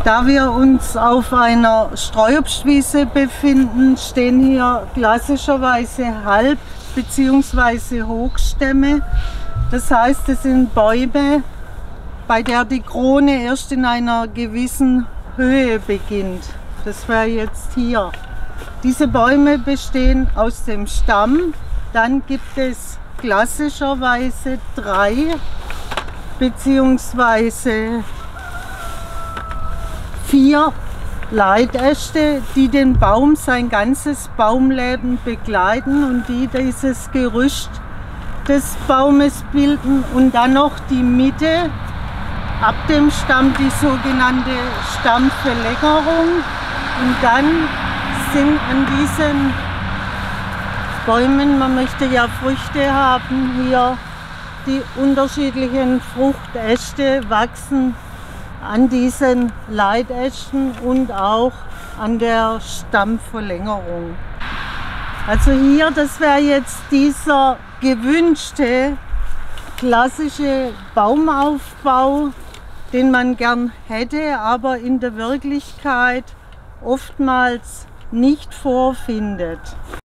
Da wir uns auf einer Streuobstwiese befinden, stehen hier klassischerweise Halb- bzw. Hochstämme. Das heißt, es sind Bäume, bei der die Krone erst in einer gewissen Höhe beginnt. Das wäre jetzt hier. Diese Bäume bestehen aus dem Stamm. Dann gibt es klassischerweise 3 bzw. 4 Leitäste, die den Baum sein ganzes Baumleben begleiten und die dieses Gerüst des Baumes bilden, und dann noch die Mitte ab dem Stamm, die sogenannte Stammverlängerung, und dann sind an diesen Bäumen, man möchte ja Früchte haben, hier die unterschiedlichen Fruchtäste wachsen an diesen Leitästen und auch an der Stammverlängerung. Also hier, das wäre jetzt dieser gewünschte klassische Baumaufbau, den man gern hätte, aber in der Wirklichkeit oftmals nicht vorfindet.